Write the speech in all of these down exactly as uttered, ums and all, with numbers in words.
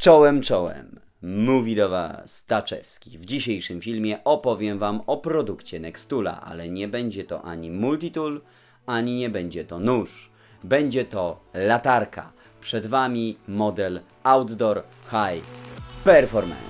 Czołem, czołem. Mówi do Was Staczewski. W dzisiejszym filmie opowiem Wam o produkcie Nextoola, ale nie będzie to ani multitool, ani nie będzie to nóż. Będzie to latarka. Przed Wami model Outdoor High Performance.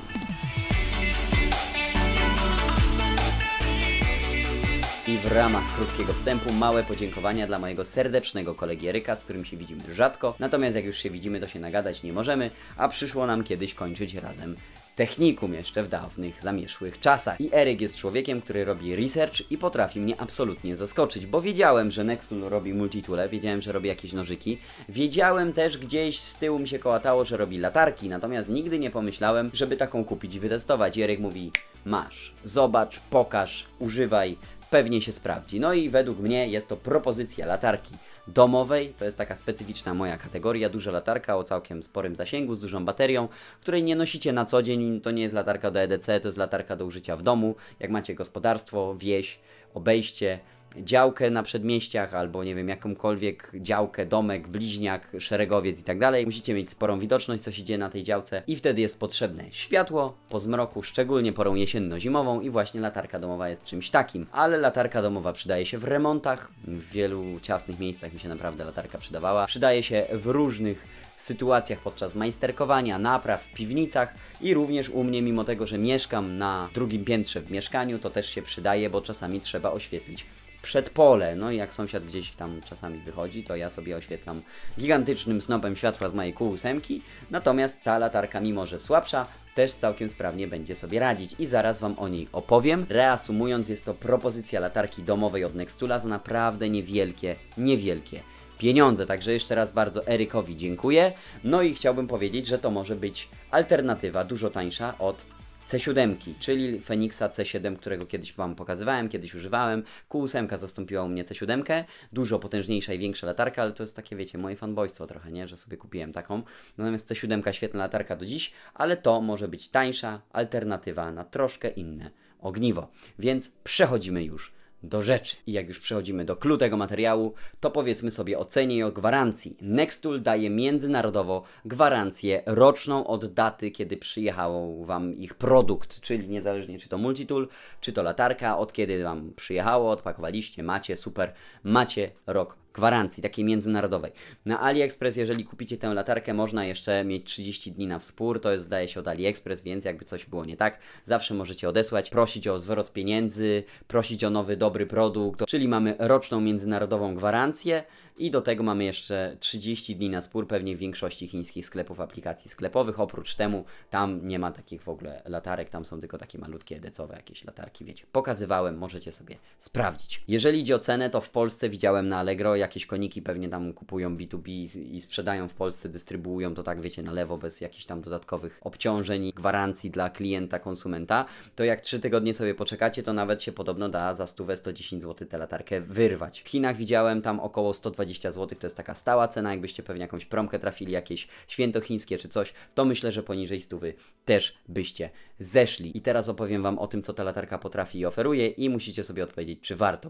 I w ramach krótkiego wstępu małe podziękowania dla mojego serdecznego kolegi Eryka, z którym się widzimy rzadko. Natomiast jak już się widzimy, to się nagadać nie możemy, a przyszło nam kiedyś kończyć razem technikum jeszcze w dawnych, zamieszłych czasach. I Eryk jest człowiekiem, który robi research i potrafi mnie absolutnie zaskoczyć, bo wiedziałem, że Nextool robi multitoole, wiedziałem, że robi jakieś nożyki, wiedziałem też gdzieś z tyłu mi się kołatało, że robi latarki, natomiast nigdy nie pomyślałem, żeby taką kupić i wytestować. I Eryk mówi: masz, zobacz, pokaż, używaj, pewnie się sprawdzi. No i według mnie jest to propozycja latarki domowej. To jest taka specyficzna moja kategoria. Duża latarka o całkiem sporym zasięgu, z dużą baterią, której nie nosicie na co dzień. To nie jest latarka do E D C, to jest latarka do użycia w domu. Jak macie gospodarstwo, wieś, obejście, działkę na przedmieściach, albo nie wiem, jakąkolwiek działkę, domek, bliźniak, szeregowiec i tak dalej. Musicie mieć sporą widoczność, co się dzieje na tej działce, i wtedy jest potrzebne światło po zmroku, szczególnie porą jesienno-zimową, i właśnie latarka domowa jest czymś takim. Ale latarka domowa przydaje się w remontach, w wielu ciasnych miejscach mi się naprawdę latarka przydawała. Przydaje się w różnych sytuacjach podczas majsterkowania, napraw w piwnicach i również u mnie, mimo tego, że mieszkam na drugim piętrze w mieszkaniu, to też się przydaje, bo czasami trzeba oświetlić przedpole. No i jak sąsiad gdzieś tam czasami wychodzi, to ja sobie oświetlam gigantycznym snopem światła z mojej Q osiem. Natomiast ta latarka, mimo że słabsza, też całkiem sprawnie będzie sobie radzić i zaraz Wam o niej opowiem. Reasumując, jest to propozycja latarki domowej od Nextoola za naprawdę niewielkie, niewielkie pieniądze. Także jeszcze raz bardzo Erykowi dziękuję. No i chciałbym powiedzieć, że to może być alternatywa dużo tańsza od C siedem, czyli Fenixa C siedem, którego kiedyś Wam pokazywałem, kiedyś używałem. Q osiem zastąpiła u mnie C siedem, dużo potężniejsza i większa latarka, ale to jest takie, wiecie, moje fanboystwo trochę, nie? Że sobie kupiłem taką. Natomiast C siedem świetna latarka do dziś, ale to może być tańsza alternatywa na troszkę inne ogniwo. Więc przechodzimy już do rzeczy. I jak już przechodzimy do clou tego materiału, to powiedzmy sobie o cenie i o gwarancji. Nexttool daje międzynarodowo gwarancję roczną od daty, kiedy przyjechał Wam ich produkt, czyli niezależnie czy to multitool, czy to latarka, od kiedy Wam przyjechało, odpakowaliście, macie, super, macie rok gwarancji takiej międzynarodowej. Na AliExpress, jeżeli kupicie tę latarkę, można jeszcze mieć trzydzieści dni na wspór, to jest, zdaje się, od AliExpress, więc jakby coś było nie tak, zawsze możecie odesłać, prosić o zwrot pieniędzy, prosić o nowy, dobry produkt, czyli mamy roczną międzynarodową gwarancję i do tego mamy jeszcze trzydzieści dni na spór, pewnie w większości chińskich sklepów, aplikacji sklepowych. Oprócz temu tam nie ma takich w ogóle latarek, tam są tylko takie malutkie edecowe jakieś latarki, wiecie. Pokazywałem, możecie sobie sprawdzić. Jeżeli idzie o cenę, to w Polsce widziałem na Allegro, jakieś koniki pewnie tam kupują B dwa B i sprzedają w Polsce, dystrybuują to tak, wiecie, na lewo, bez jakichś tam dodatkowych obciążeń i gwarancji dla klienta, konsumenta. To jak trzy tygodnie sobie poczekacie, to nawet się podobno da za stówę, sto dziesięć złotych tę latarkę wyrwać. W Chinach widziałem tam około sto dwadzieścia złotych, to jest taka stała cena. Jakbyście pewnie jakąś promkę trafili, jakieś święto chińskie czy coś, to myślę, że poniżej stówy też byście zeszli. I teraz opowiem Wam o tym, co ta latarka potrafi i oferuje, i musicie sobie odpowiedzieć, czy warto.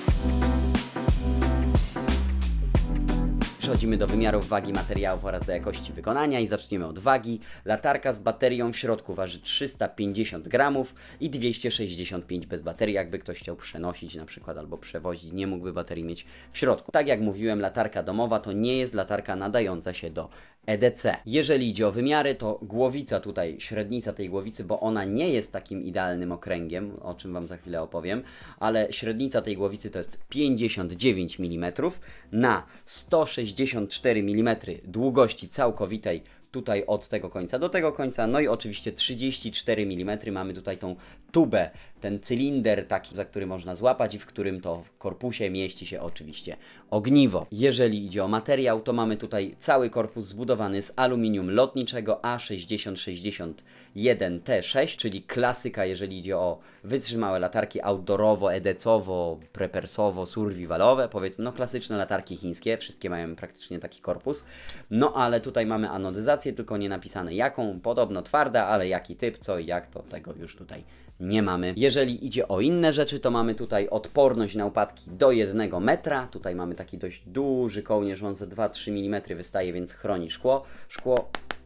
Przechodzimy do wymiarów wagi materiałów oraz do jakości wykonania i zaczniemy od wagi. Latarka z baterią w środku waży trzysta pięćdziesiąt gramów i dwieście sześćdziesiąt pięć bez baterii, jakby ktoś chciał przenosić na przykład albo przewozić, nie mógłby baterii mieć w środku. Tak jak mówiłem, latarka domowa to nie jest latarka nadająca się do E D C. Jeżeli idzie o wymiary, to głowica tutaj, średnica tej głowicy, bo ona nie jest takim idealnym okręgiem, o czym Wam za chwilę opowiem, ale średnica tej głowicy to jest pięćdziesiąt dziewięć milimetrów na sto sześćdziesiąt cztery milimetry długości całkowitej, tutaj od tego końca do tego końca, no i oczywiście trzydzieści cztery milimetry mamy tutaj tą tubę, ten cylinder taki, za który można złapać i w którym to w korpusie mieści się oczywiście ogniwo. Jeżeli idzie o materiał, to mamy tutaj cały korpus zbudowany z aluminium lotniczego A sześćdziesiąt sześćdziesiąt jeden T sześć, czyli klasyka, jeżeli idzie o wytrzymałe latarki outdoorowo, edecowo, prepersowo, survivalowe, powiedzmy, no klasyczne latarki chińskie, wszystkie mają praktycznie taki korpus. No ale tutaj mamy anodyzację, tylko nie napisane jaką, podobno twarda, ale jaki typ, co i jak, to tego już tutaj nie mamy. Jeżeli idzie o inne rzeczy, to mamy tutaj odporność na upadki do jednego metra. Tutaj mamy taki dość duży kołnierz, on ze dwa trzy milimetry wystaje, więc chroni szkło. Szkło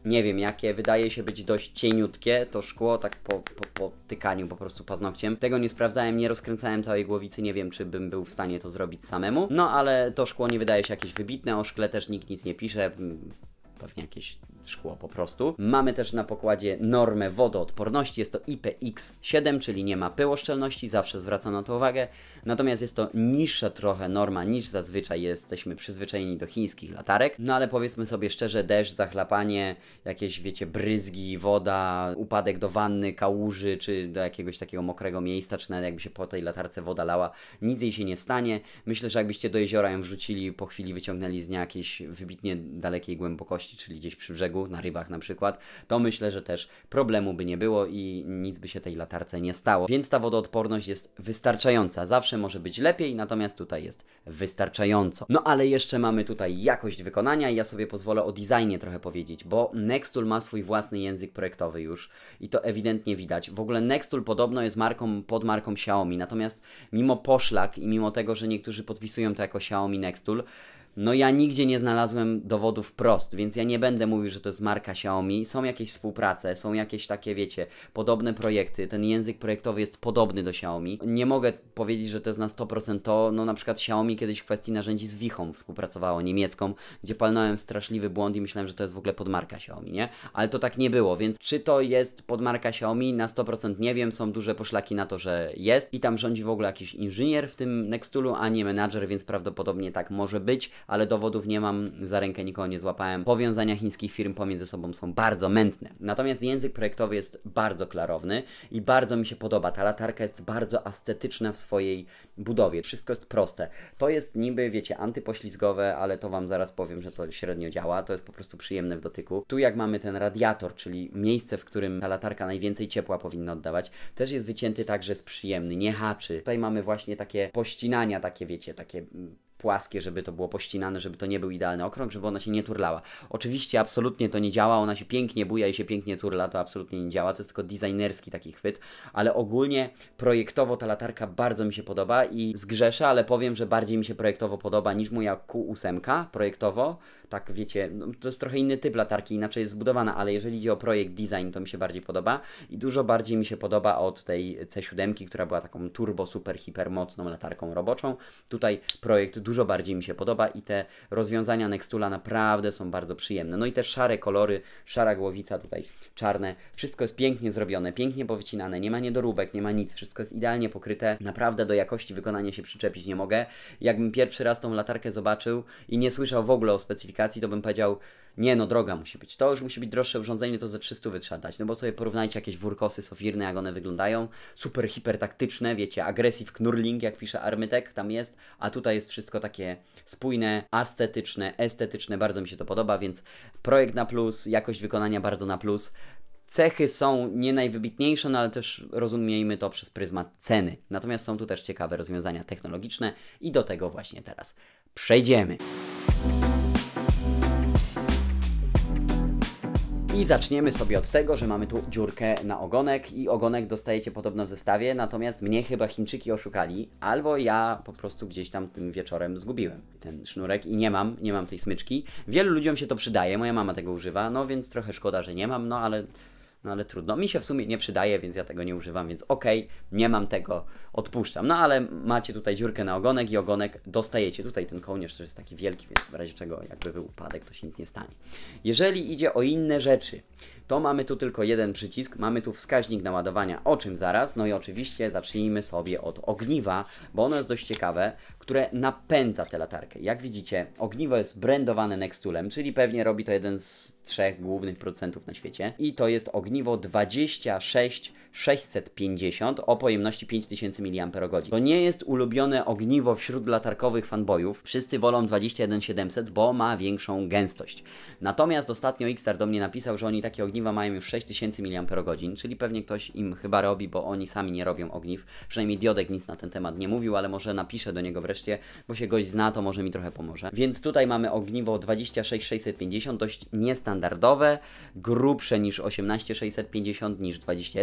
nie wiem jakie, wydaje się być dość cieniutkie, to szkło, tak po, po, po tykaniu po prostu paznokciem. Tego nie sprawdzałem, nie rozkręcałem całej głowicy, nie wiem czy bym był w stanie to zrobić samemu. No ale to szkło nie wydaje się jakieś wybitne, o szkle też nikt nic nie pisze, pewnie jakieś szkło po prostu. Mamy też na pokładzie normę wodoodporności, jest to I P X siedem, czyli nie ma pyłoszczelności, zawsze zwracam na to uwagę. Natomiast jest to niższa trochę norma niż zazwyczaj jesteśmy przyzwyczajeni do chińskich latarek. No ale powiedzmy sobie szczerze, deszcz, zachlapanie, jakieś wiecie bryzgi, woda, upadek do wanny, kałuży, czy do jakiegoś takiego mokrego miejsca, czy nawet jakby się po tej latarce woda lała, nic jej się nie stanie. Myślę, że jakbyście do jeziora ją wrzucili, po chwili wyciągnęli z niej jakiejś wybitnie dalekiej głębokości, czyli gdzieś przy brzegu, na rybach na przykład, to myślę, że też problemu by nie było i nic by się tej latarce nie stało. Więc ta wodoodporność jest wystarczająca. Zawsze może być lepiej, natomiast tutaj jest wystarczająco. No ale jeszcze mamy tutaj jakość wykonania i ja sobie pozwolę o designie trochę powiedzieć, bo Nextool ma swój własny język projektowy już i to ewidentnie widać. W ogóle Nextool podobno jest marką pod marką Xiaomi, natomiast mimo poszlak i mimo tego, że niektórzy podpisują to jako Xiaomi Nextool, no ja nigdzie nie znalazłem dowodów wprost, więc ja nie będę mówił, że to jest marka Xiaomi. Są jakieś współprace, są jakieś takie, wiecie, podobne projekty. Ten język projektowy jest podobny do Xiaomi. Nie mogę powiedzieć, że to jest na sto procent to. No na przykład Xiaomi kiedyś w kwestii narzędzi z Wichą współpracowało, niemiecką, gdzie palnąłem straszliwy błąd i myślałem, że to jest w ogóle podmarka Xiaomi, nie? Ale to tak nie było, więc czy to jest podmarka Xiaomi? Na sto procent nie wiem. Są duże poszlaki na to, że jest. I tam rządzi w ogóle jakiś inżynier w tym Nextoolu, a nie menadżer, więc prawdopodobnie tak może być. Ale dowodów nie mam, za rękę nikogo nie złapałem. Powiązania chińskich firm pomiędzy sobą są bardzo mętne. Natomiast język projektowy jest bardzo klarowny i bardzo mi się podoba. Ta latarka jest bardzo estetyczna w swojej budowie. Wszystko jest proste. To jest niby, wiecie, antypoślizgowe, ale to wam zaraz powiem, że to średnio działa. To jest po prostu przyjemne w dotyku. Tu jak mamy ten radiator, czyli miejsce, w którym ta latarka najwięcej ciepła powinna oddawać, też jest wycięty tak, że jest przyjemny, nie haczy. Tutaj mamy właśnie takie pościnania, takie wiecie, takie płaskie, żeby to było pościnane, żeby to nie był idealny okrąg, żeby ona się nie turlała. Oczywiście absolutnie to nie działa, ona się pięknie buja i się pięknie turla, to absolutnie nie działa, to jest tylko designerski taki chwyt, ale ogólnie projektowo ta latarka bardzo mi się podoba i zgrzeszę, ale powiem, że bardziej mi się projektowo podoba niż moja Q osiem projektowo, tak wiecie, no, to jest trochę inny typ latarki, inaczej jest zbudowana, ale jeżeli idzie o projekt design, to mi się bardziej podoba i dużo bardziej mi się podoba od tej C siedem, która była taką turbo, super, hiper mocną latarką roboczą. Tutaj projekt dużo bardziej mi się podoba i te rozwiązania Nextoola naprawdę są bardzo przyjemne. No i te szare kolory, szara głowica, tutaj czarne, wszystko jest pięknie zrobione, pięknie powycinane, nie ma niedoróbek, nie ma nic, wszystko jest idealnie pokryte. Naprawdę do jakości wykonania się przyczepić nie mogę. Jakbym pierwszy raz tą latarkę zobaczył i nie słyszał w ogóle o specyfikacji, to bym powiedział, nie no, droga musi być. To już musi być droższe urządzenie, to ze trzysta trzeba dać. No bo sobie porównajcie jakieś wurkosy sofirne, jak one wyglądają. Super, hiper taktyczne, wiecie, aggressive knurling, jak pisze Armytek, tam jest. A tutaj jest wszystko takie spójne, estetyczne, estetyczne. Bardzo mi się to podoba, więc projekt na plus, jakość wykonania bardzo na plus. Cechy są nie najwybitniejsze, no ale też rozumiejmy to przez pryzmat ceny. Natomiast są tu też ciekawe rozwiązania technologiczne i do tego właśnie teraz przejdziemy. I zaczniemy sobie od tego, że mamy tu dziurkę na ogonek i ogonek dostajecie podobno w zestawie, natomiast mnie chyba Chińczyki oszukali, albo ja po prostu gdzieś tam tym wieczorem zgubiłem ten sznurek i nie mam, nie mam tej smyczki. Wielu ludziom się to przydaje, moja mama tego używa, no więc trochę szkoda, że nie mam, no ale... No ale trudno, mi się w sumie nie przydaje, więc ja tego nie używam, więc okej, okay, nie mam tego, odpuszczam. No ale macie tutaj dziurkę na ogonek i ogonek dostajecie. Tutaj ten kołnierz też jest taki wielki, więc w razie czego jakby był upadek, to się nic nie stanie. Jeżeli idzie o inne rzeczy, to mamy tu tylko jeden przycisk, mamy tu wskaźnik naładowania, o czym zaraz, no i oczywiście zacznijmy sobie od ogniwa, bo ono jest dość ciekawe, które napędza tę latarkę. Jak widzicie, ogniwo jest brandowane Nextoolem, czyli pewnie robi to jeden z trzech głównych producentów na świecie i to jest ogniwo dwadzieścia sześć sześćset pięćdziesiąt o pojemności pięć tysięcy miliamperogodzin. To nie jest ulubione ogniwo wśród latarkowych fanboyów. Wszyscy wolą dwadzieścia jeden siedemset, bo ma większą gęstość. Natomiast ostatnio Xstar do mnie napisał, że oni takie ogniwa mają już sześć tysięcy miliamperogodzin, czyli pewnie ktoś im chyba robi, bo oni sami nie robią ogniw. Przynajmniej Diodek nic na ten temat nie mówił, ale może napiszę do niego wreszcie, bo się gość zna, to może mi trochę pomoże. Więc tutaj mamy ogniwo dwadzieścia sześć sześćset pięćdziesiąt, dość niestandardowe, grubsze niż osiemnaście sześćset pięćdziesiąt, niż dwadzieścia jeden siedemset.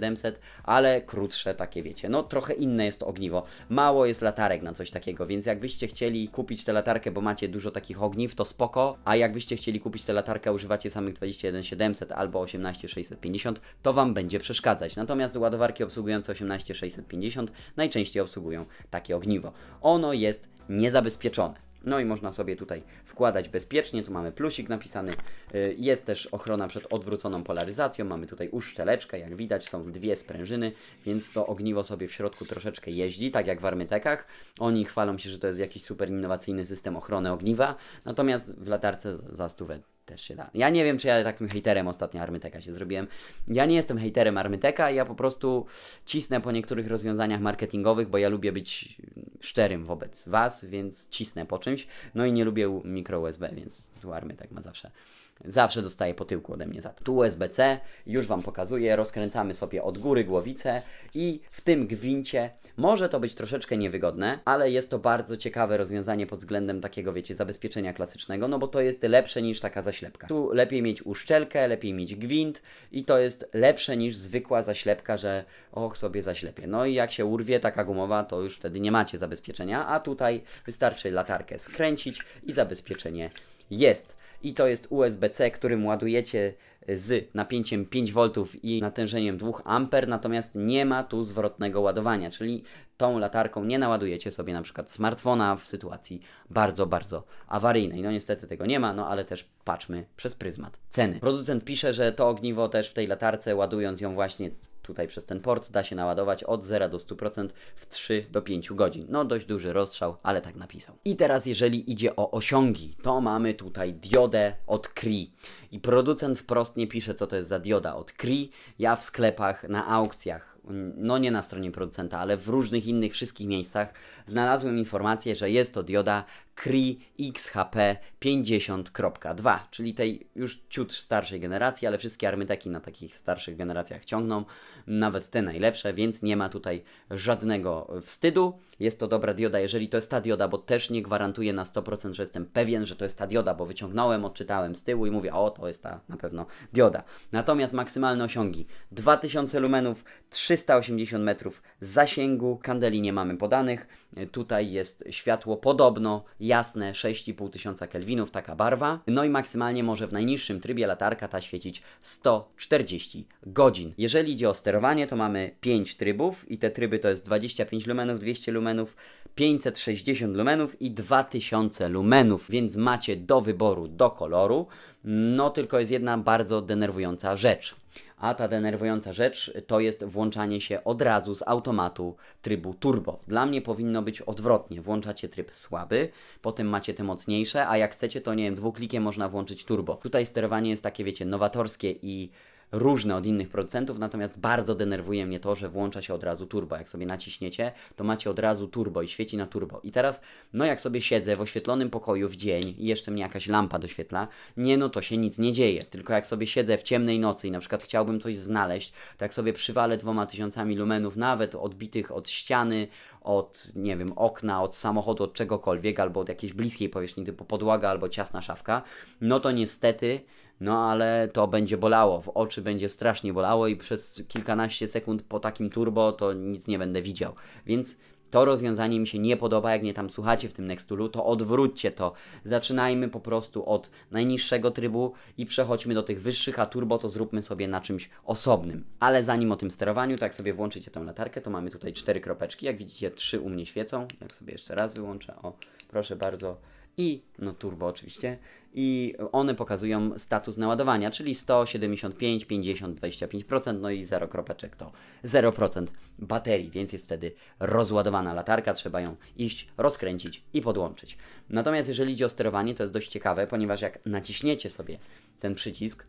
siedemset, ale krótsze takie wiecie, no trochę inne jest to ogniwo. Mało jest latarek na coś takiego, więc jakbyście chcieli kupić tę latarkę, bo macie dużo takich ogniw, to spoko, a jakbyście chcieli kupić tę latarkę, a używacie samych dwadzieścia jeden siedemset albo osiemnaście sześćset pięćdziesiąt, to Wam będzie przeszkadzać. Natomiast ładowarki obsługujące osiemnaście sześćset pięćdziesiąt najczęściej obsługują takie ogniwo. Ono jest niezabezpieczone. No i można sobie tutaj wkładać bezpiecznie, tu mamy plusik napisany, jest też ochrona przed odwróconą polaryzacją, mamy tutaj uszczeleczkę, jak widać są dwie sprężyny, więc to ogniwo sobie w środku troszeczkę jeździ, tak jak w Armytekach. Oni chwalą się, że to jest jakiś super innowacyjny system ochrony ogniwa, natomiast w latarce za stówę też się da. Ja nie wiem, czy ja takim hejterem ostatnio Armyteka się zrobiłem. Ja nie jestem hejterem Armyteka, ja po prostu cisnę po niektórych rozwiązaniach marketingowych, bo ja lubię być szczerym wobec Was, więc cisnę po czymś. No i nie lubię mikro U S B, więc tu Armytek ma zawsze Zawsze dostaje po tyłku ode mnie za to. Tu U S B C, już Wam pokazuję, rozkręcamy sobie od góry głowicę i w tym gwincie może to być troszeczkę niewygodne, ale jest to bardzo ciekawe rozwiązanie pod względem takiego, wiecie, zabezpieczenia klasycznego, no bo to jest lepsze niż taka zaślepka. Tu lepiej mieć uszczelkę, lepiej mieć gwint i to jest lepsze niż zwykła zaślepka, że och, sobie zaślepię. No i jak się urwie taka gumowa, to już wtedy nie macie zabezpieczenia, a tutaj wystarczy latarkę skręcić i zabezpieczenie jest. I to jest U S B C, którym ładujecie z napięciem pięć woltów i natężeniem dwa ampery, natomiast nie ma tu zwrotnego ładowania, czyli tą latarką nie naładujecie sobie na przykład smartfona w sytuacji bardzo, bardzo awaryjnej. No niestety tego nie ma, no ale też patrzmy przez pryzmat ceny. Producent pisze, że to ogniwo też w tej latarce, ładując ją właśnie tutaj przez ten port, da się naładować od zera do stu procent w trzy do pięciu godzin. No dość duży rozstrzał, ale tak napisał. I teraz jeżeli idzie o osiągi, to mamy tutaj diodę od Cree. I producent wprost nie pisze, co to jest za dioda od Cree. Ja w sklepach, na aukcjach, no nie na stronie producenta, ale w różnych innych wszystkich miejscach znalazłem informację, że jest to dioda Cree X H P pięćdziesiąt kropka dwa, czyli tej już ciut starszej generacji, ale wszystkie Armyteki na takich starszych generacjach ciągną, nawet te najlepsze, więc nie ma tutaj żadnego wstydu. Jest to dobra dioda, jeżeli to jest ta dioda, bo też nie gwarantuję na sto procent, że jestem pewien, że to jest ta dioda, bo wyciągnąłem, odczytałem z tyłu i mówię, o, to jest ta na pewno dioda. Natomiast maksymalne osiągi dwa tysiące lumenów, trzysta osiemdziesiąt metrów zasięgu, kandeli nie mamy podanych, tutaj jest światło podobno jasne, sześć i pół tysiąca kelwinów, taka barwa, no i maksymalnie może w najniższym trybie latarka ta świecić sto czterdzieści godzin. Jeżeli idzie o sterowanie, to mamy pięć trybów i te tryby to jest dwadzieścia pięć lumenów, dwieście lumenów, pięćset sześćdziesiąt lumenów i dwa tysiące lumenów, więc macie do wyboru, do koloru. No tylko jest jedna bardzo denerwująca rzecz. A ta denerwująca rzecz to jest włączanie się od razu z automatu trybu turbo. Dla mnie powinno być odwrotnie. Włączacie tryb słaby, potem macie te mocniejsze, a jak chcecie, to nie wiem, dwuklikiem można włączyć turbo. Tutaj sterowanie jest takie, wiecie, nowatorskie i różne od innych producentów, natomiast bardzo denerwuje mnie to, że włącza się od razu turbo. Jak sobie naciśniecie, to macie od razu turbo i świeci na turbo. I teraz, no jak sobie siedzę w oświetlonym pokoju w dzień i jeszcze mnie jakaś lampa doświetla, nie, no to się nic nie dzieje. Tylko jak sobie siedzę w ciemnej nocy i na przykład chciałbym coś znaleźć, to jak sobie przywalę dwoma tysiącami lumenów, nawet odbitych od ściany, od, nie wiem, okna, od samochodu, od czegokolwiek, albo od jakiejś bliskiej powierzchni typu podłaga albo ciasna szafka, no to niestety no ale to będzie bolało, w oczy będzie strasznie bolało i przez kilkanaście sekund po takim turbo to nic nie będę widział. Więc to rozwiązanie mi się nie podoba, jak mnie tam słuchacie w tym Nextoolu, to odwróćcie to. Zaczynajmy po prostu od najniższego trybu i przechodźmy do tych wyższych, a turbo to zróbmy sobie na czymś osobnym. Ale zanim o tym sterowaniu, to jak sobie włączycie tę latarkę, to mamy tutaj cztery kropeczki. Jak widzicie, trzy u mnie świecą. Jak sobie jeszcze raz wyłączę, o, proszę bardzo. I, no turbo oczywiście, i one pokazują status naładowania, czyli sto siedemdziesiąt pięć, pięćdziesiąt, dwadzieścia pięć procent, no i zero kropeczek to zero procent baterii, więc jest wtedy rozładowana latarka, trzeba ją iść, rozkręcić i podłączyć. Natomiast jeżeli idzie o sterowanie, to jest dość ciekawe, ponieważ jak naciśniecie sobie ten przycisk,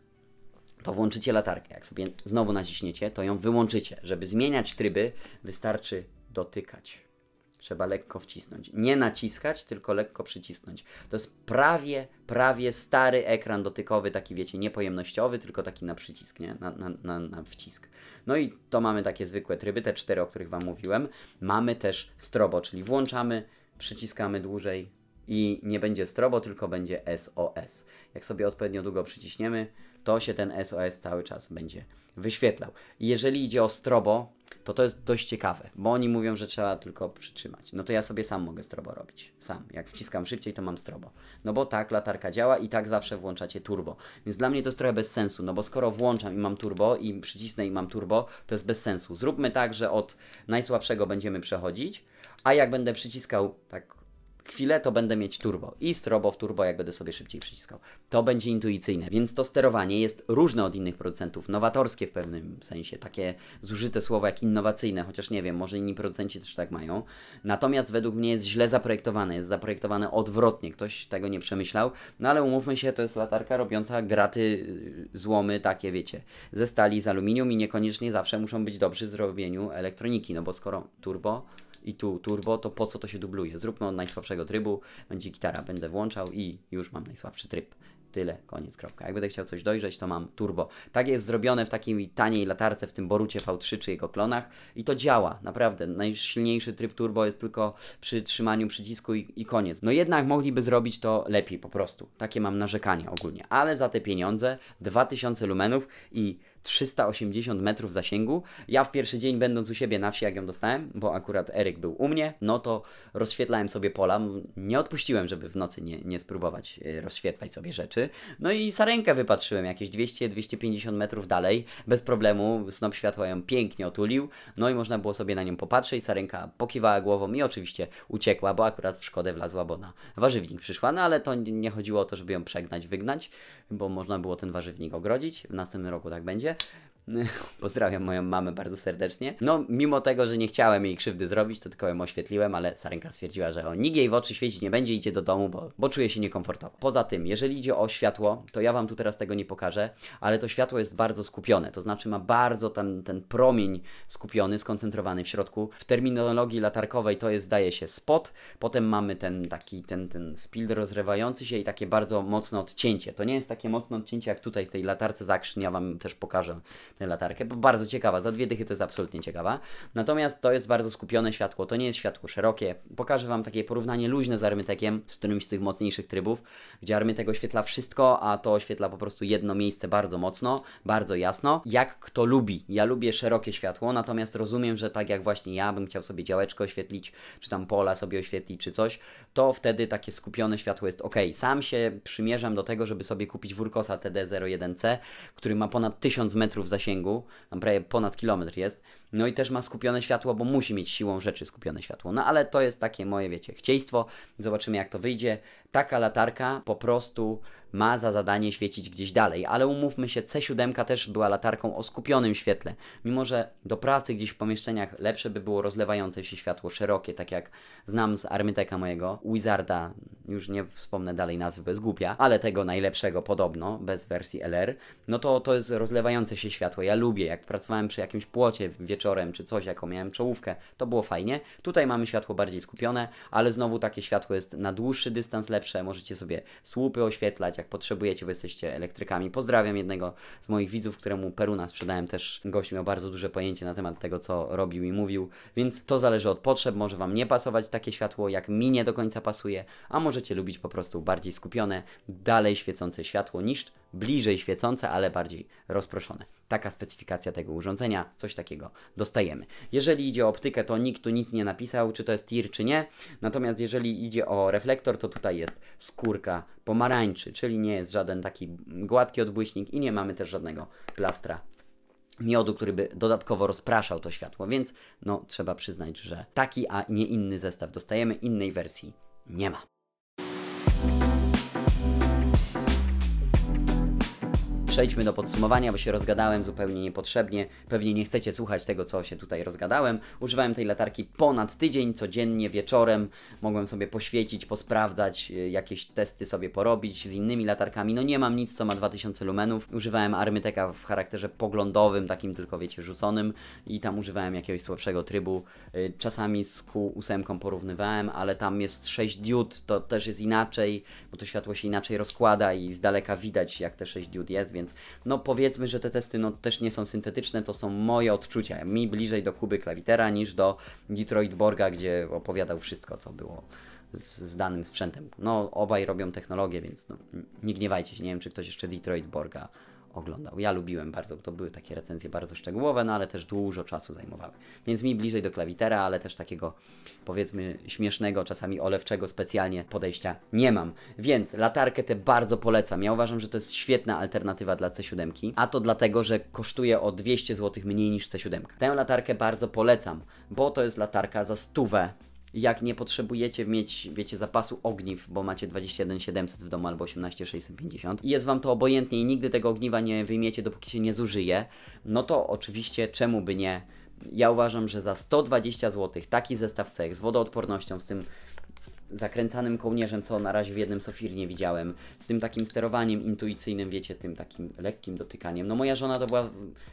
to włączycie latarkę, jak sobie znowu naciśniecie, to ją wyłączycie. Żeby zmieniać tryby, wystarczy dotykać. Trzeba lekko wcisnąć. Nie naciskać, tylko lekko przycisnąć. To jest prawie, prawie stary ekran dotykowy, taki wiecie, niepojemnościowy, tylko taki na przycisk, nie? Na, na, na, na wcisk. No i to mamy takie zwykłe tryby, te cztery, o których Wam mówiłem. Mamy też strobo, czyli włączamy, przyciskamy dłużej i nie będzie strobo, tylko będzie S O S. Jak sobie odpowiednio długo przyciśniemy, to się ten S O S cały czas będzie wyświetlał. I jeżeli idzie o strobo, to to jest dość ciekawe, bo oni mówią, że trzeba tylko przytrzymać. No to ja sobie sam mogę strobo robić. Sam. Jak wciskam szybciej, to mam strobo. No bo tak latarka działa i tak zawsze włączacie turbo. Więc dla mnie to jest trochę bez sensu, no bo skoro włączam i mam turbo i przycisnę i mam turbo, to jest bez sensu. Zróbmy tak, że od najsłabszego będziemy przechodzić, a jak będę przyciskał tak chwilę, to będę mieć turbo i strobo w turbo, jak będę sobie szybciej przyciskał. To będzie intuicyjne, więc to sterowanie jest różne od innych producentów, nowatorskie w pewnym sensie, takie zużyte słowo jak innowacyjne, chociaż nie wiem, może inni producenci też tak mają. Natomiast według mnie jest źle zaprojektowane, jest zaprojektowane odwrotnie, ktoś tego nie przemyślał, no ale umówmy się, to jest latarka robiąca graty, złomy takie, wiecie, ze stali, z aluminium i niekoniecznie zawsze muszą być dobrzy w zrobieniu elektroniki, no bo skoro turbo i tu turbo, to po co to się dubluje? Zróbmy od najsłabszego trybu, będzie gitara, będę włączał i już mam najsłabszy tryb. Tyle, koniec, kropka. Jak będę chciał coś dojrzeć, to mam turbo. Tak jest zrobione w takiej taniej latarce, w tym Borucie V trzy czy jego klonach i to działa, naprawdę. Najsilniejszy tryb turbo jest tylko przy trzymaniu przycisku i, i koniec. No jednak mogliby zrobić to lepiej po prostu. Takie mam narzekania ogólnie. Ale za te pieniądze, dwa tysiące lumenów i trzysta osiemdziesiąt metrów zasięgu. Ja w pierwszy dzień będąc u siebie na wsi, jak ją dostałem, bo akurat Eryk był u mnie, no to rozświetlałem sobie pola. Nie odpuściłem, żeby w nocy nie, nie spróbować rozświetlać sobie rzeczy. No i sarenkę wypatrzyłem jakieś dwieście do dwustu pięćdziesięciu metrów dalej, bez problemu. Snop światła ją pięknie otulił, no i można było sobie na nią popatrzeć. Sarenka pokiwała głową i oczywiście uciekła, bo akurat w szkodę wlazła, bo na warzywnik przyszła, no ale to nie chodziło o to, żeby ją przegnać, wygnać, bo można było ten warzywnik ogrodzić. W następnym roku tak będzie. Pozdrawiam moją mamę bardzo serdecznie. No, mimo tego, że nie chciałem jej krzywdy zrobić, to tylko ją oświetliłem, ale Sarenka stwierdziła, że o, nikt jej w oczy świecić nie będzie, idzie do domu, bo, bo czuje się niekomfortowo. Poza tym, jeżeli idzie o światło, to ja Wam tu teraz tego nie pokażę, ale to światło jest bardzo skupione, to znaczy ma bardzo tam ten promień skupiony, skoncentrowany w środku. W terminologii latarkowej to jest, zdaje się, spot, potem mamy ten taki, ten, ten spil rozrywający się i takie bardzo mocne odcięcie. To nie jest takie mocne odcięcie jak tutaj w tej latarce z Action, ja Wam też pokażę tę latarkę, bo bardzo ciekawa, za dwie dychy to jest absolutnie ciekawa. Natomiast to jest bardzo skupione światło, to nie jest światło szerokie. Pokażę Wam takie porównanie luźne z Armytekiem, z którymś z tych mocniejszych trybów, gdzie Armytek oświetla wszystko, a to oświetla po prostu jedno miejsce bardzo mocno, bardzo jasno. Jak kto lubi. Ja lubię szerokie światło, natomiast rozumiem, że tak jak właśnie ja bym chciał sobie działeczkę oświetlić, czy tam pola sobie oświetlić, czy coś, to wtedy takie skupione światło jest ok. Sam się przymierzam do tego, żeby sobie kupić Wurkosa T D zero jeden C, który ma ponad tysiąc metrów zasięgu, tam prawie ponad kilometr jest, no i też ma skupione światło, bo musi mieć siłą rzeczy skupione światło. No ale to jest takie moje, wiecie, chcieństwo. Zobaczymy, jak to wyjdzie. Taka latarka po prostu ma za zadanie świecić gdzieś dalej, ale umówmy się, C siedem też była latarką o skupionym świetle. Mimo że do pracy gdzieś w pomieszczeniach lepsze by było rozlewające się światło, szerokie, tak jak znam z Armyteka mojego, Wizarda, już nie wspomnę dalej nazwy, bez głupia, ale tego najlepszego podobno, bez wersji L R, no to to jest rozlewające się światło. Ja lubię, jak pracowałem przy jakimś płocie wieczorem czy coś, jaką miałem czołówkę, to było fajnie. Tutaj mamy światło bardziej skupione, ale znowu takie światło jest na dłuższy dystans lepsze, możecie sobie słupy oświetlać, jak potrzebujecie, bo jesteście elektrykami. Pozdrawiam jednego z moich widzów, któremu Peruna sprzedałem, też gość miał bardzo duże pojęcie na temat tego, co robił i mówił, więc to zależy od potrzeb, może Wam nie pasować takie światło, jak mi nie do końca pasuje, a możecie lubić po prostu bardziej skupione, dalej świecące światło niż bliżej świecące, ale bardziej rozproszone. Taka specyfikacja tego urządzenia, coś takiego dostajemy. Jeżeli idzie o optykę, to nikt tu nic nie napisał, czy to jest tir, czy nie. Natomiast jeżeli idzie o reflektor, to tutaj jest skórka pomarańczy, czyli nie jest żaden taki gładki odbłyśnik i nie mamy też żadnego plastra miodu, który by dodatkowo rozpraszał to światło, więc no trzeba przyznać, że taki, a nie inny zestaw dostajemy, innej wersji nie ma. Przejdźmy do podsumowania, bo się rozgadałem zupełnie niepotrzebnie. Pewnie nie chcecie słuchać tego, co się tutaj rozgadałem. Używałem tej latarki ponad tydzień, codziennie wieczorem. Mogłem sobie poświecić, posprawdzać, jakieś testy sobie porobić z innymi latarkami. No nie mam nic, co ma dwa tysiące lumenów. Używałem Armyteka w charakterze poglądowym, takim tylko, wiecie, rzuconym. I tam używałem jakiegoś słabszego trybu. Czasami z Q osiem porównywałem, ale tam jest sześć diod, to też jest inaczej, bo to światło się inaczej rozkłada i z daleka widać, jak te sześć diod jest, więc no powiedzmy, że te testy no też nie są syntetyczne, to są moje odczucia. Mi bliżej do Kuby Klawitera niż do Detroit Borga, gdzie opowiadał wszystko, co było z, z danym sprzętem. No obaj robią technologię, więc no, nie gniewajcie się, nie wiem, czy ktoś jeszcze Detroit Borga oglądał. Ja lubiłem bardzo, to były takie recenzje bardzo szczegółowe, no ale też dużo czasu zajmowały. Więc mi bliżej do klawitera, ale też takiego, powiedzmy, śmiesznego, czasami olewczego specjalnie podejścia nie mam. Więc latarkę tę bardzo polecam. Ja uważam, że to jest świetna alternatywa dla C siedem, a to dlatego, że kosztuje o dwieście złotych mniej niż C siedem. Tę latarkę bardzo polecam, bo to jest latarka za stówę. Jak nie potrzebujecie mieć, wiecie, zapasu ogniw, bo macie dwadzieścia jeden siedemset w domu albo osiemnaście sześćset pięćdziesiąt i jest Wam to obojętnie i nigdy tego ogniwa nie wyjmiecie, dopóki się nie zużyje, no to oczywiście czemu by nie? Ja uważam, że za sto dwadzieścia złotych taki zestaw cech z wodoodpornością, z tym zakręcanym kołnierzem, co na razie w jednym Sofir nie widziałem, z tym takim sterowaniem intuicyjnym, wiecie, tym takim lekkim dotykaniem. No moja żona to była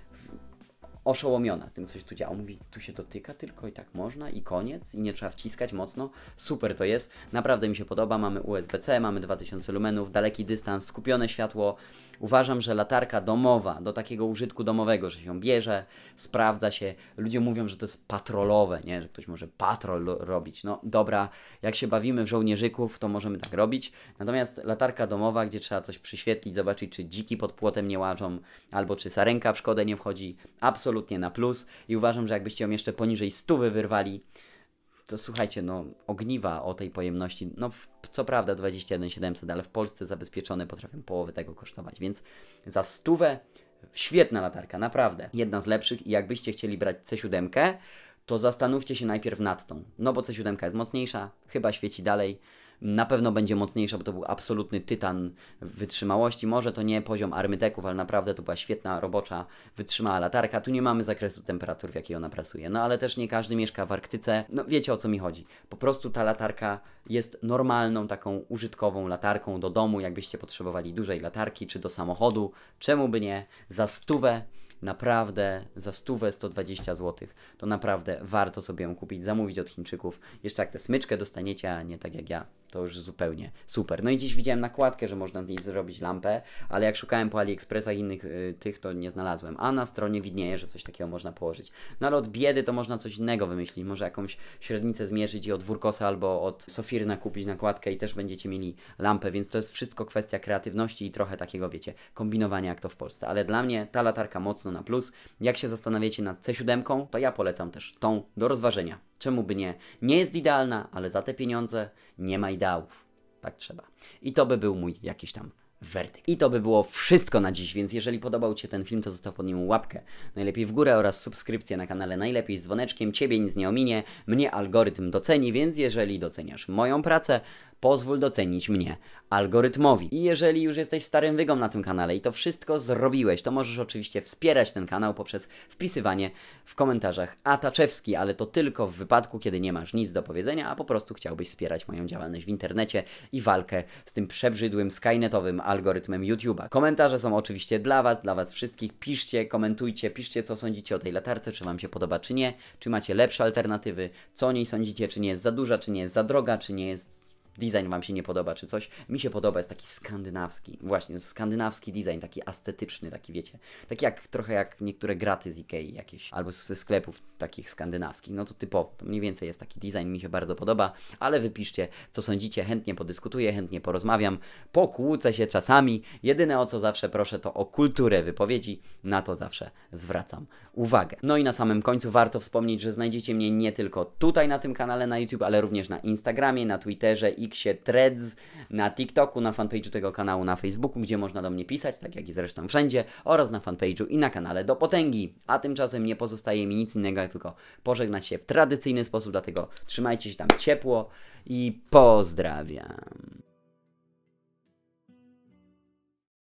oszołomiona z tym, coś tu działo. Mówi, tu się dotyka tylko i tak można i koniec i nie trzeba wciskać mocno. Super to jest. Naprawdę mi się podoba. Mamy U S B C, mamy dwa tysiące lumenów, daleki dystans, skupione światło. Uważam, że latarka domowa, do takiego użytku domowego, że się bierze, sprawdza się. Ludzie mówią, że to jest patrolowe, nie? Że ktoś może patrol robić. No dobra, jak się bawimy w żołnierzyków, to możemy tak robić. Natomiast latarka domowa, gdzie trzeba coś przyświetlić, zobaczyć, czy dziki pod płotem nie łażą, albo czy sarenka w szkodę nie wchodzi, absolutnie na plus. I uważam, że jakbyście ją jeszcze poniżej stówy wyrwali, to słuchajcie, no ogniwa o tej pojemności, no w, co prawda dwadzieścia jeden siedemset, ale w Polsce zabezpieczone potrafią połowę tego kosztować, więc za stówę świetna latarka, naprawdę. Jedna z lepszych i jakbyście chcieli brać C siedem, to zastanówcie się najpierw nad tą, no bo C siedem jest mocniejsza, chyba świeci dalej, na pewno będzie mocniejsza, bo to był absolutny tytan wytrzymałości. Może to nie poziom armyteków, ale naprawdę to była świetna, robocza, wytrzymała latarka. Tu nie mamy zakresu temperatur, w jakiej ona pracuje. No ale też nie każdy mieszka w Arktyce. No wiecie, o co mi chodzi. Po prostu ta latarka jest normalną, taką użytkową latarką do domu, jakbyście potrzebowali dużej latarki, czy do samochodu. Czemu by nie? Za stówę. Naprawdę za stówę sto dwadzieścia złotych to naprawdę warto sobie ją kupić, zamówić od Chińczyków. Jeszcze jak tę smyczkę dostaniecie, a nie tak jak ja, to już zupełnie super. No i dziś widziałem nakładkę, że można z niej zrobić lampę, ale jak szukałem po AliExpressach innych y, tych, to nie znalazłem. A na stronie widnieje, że coś takiego można położyć. No ale od biedy to można coś innego wymyślić. Może jakąś średnicę zmierzyć i od Wurkosa albo od Sofirna kupić nakładkę i też będziecie mieli lampę, więc to jest wszystko kwestia kreatywności i trochę takiego, wiecie, kombinowania jak to w Polsce. Ale dla mnie ta latarka mocno na plus. Jak się zastanawiacie nad C siedem, to ja polecam też tą do rozważenia. Czemu by nie? Nie jest idealna, ale za te pieniądze nie ma ideałów. Tak trzeba. I to by był mój jakiś tam werdykt. I to by było wszystko na dziś, więc jeżeli podobał Ci ten film, to zostaw pod nim łapkę, najlepiej w górę oraz subskrypcję na kanale, najlepiej z dzwoneczkiem. Ciebie nic nie ominie, mnie algorytm doceni, więc jeżeli doceniasz moją pracę, pozwól docenić mnie algorytmowi. I jeżeli już jesteś starym wygą na tym kanale i to wszystko zrobiłeś, to możesz oczywiście wspierać ten kanał poprzez wpisywanie w komentarzach Ataczewski, ale to tylko w wypadku, kiedy nie masz nic do powiedzenia, a po prostu chciałbyś wspierać moją działalność w internecie i walkę z tym przebrzydłym, skynetowym algorytmem YouTube'a. Komentarze są oczywiście dla Was, dla Was wszystkich. Piszcie, komentujcie, piszcie, co sądzicie o tej latarce, czy Wam się podoba, czy nie, czy macie lepsze alternatywy, co o niej sądzicie, czy nie jest za duża, czy nie jest za droga, czy nie jest... design Wam się nie podoba, czy coś. Mi się podoba, jest taki skandynawski. Właśnie, skandynawski design, taki estetyczny, taki wiecie. Taki jak, trochę jak niektóre graty z Ikei jakieś, albo ze sklepów takich skandynawskich. No to typowo, to mniej więcej jest taki design, mi się bardzo podoba, ale wypiszcie, co sądzicie, chętnie podyskutuję, chętnie porozmawiam, pokłócę się czasami. Jedyne, o co zawsze proszę, to o kulturę wypowiedzi, na to zawsze zwracam uwagę. No i na samym końcu warto wspomnieć, że znajdziecie mnie nie tylko tutaj na tym kanale na YouTube, ale również na Instagramie, na Twitterze, Xie, Threads, na TikToku, na fanpage'u tego kanału, na Facebooku, gdzie można do mnie pisać, tak jak i zresztą wszędzie, oraz na fanpage'u i na kanale Do Potęgi. A tymczasem nie pozostaje mi nic innego, jak tylko pożegnać się w tradycyjny sposób, dlatego trzymajcie się tam ciepło i pozdrawiam.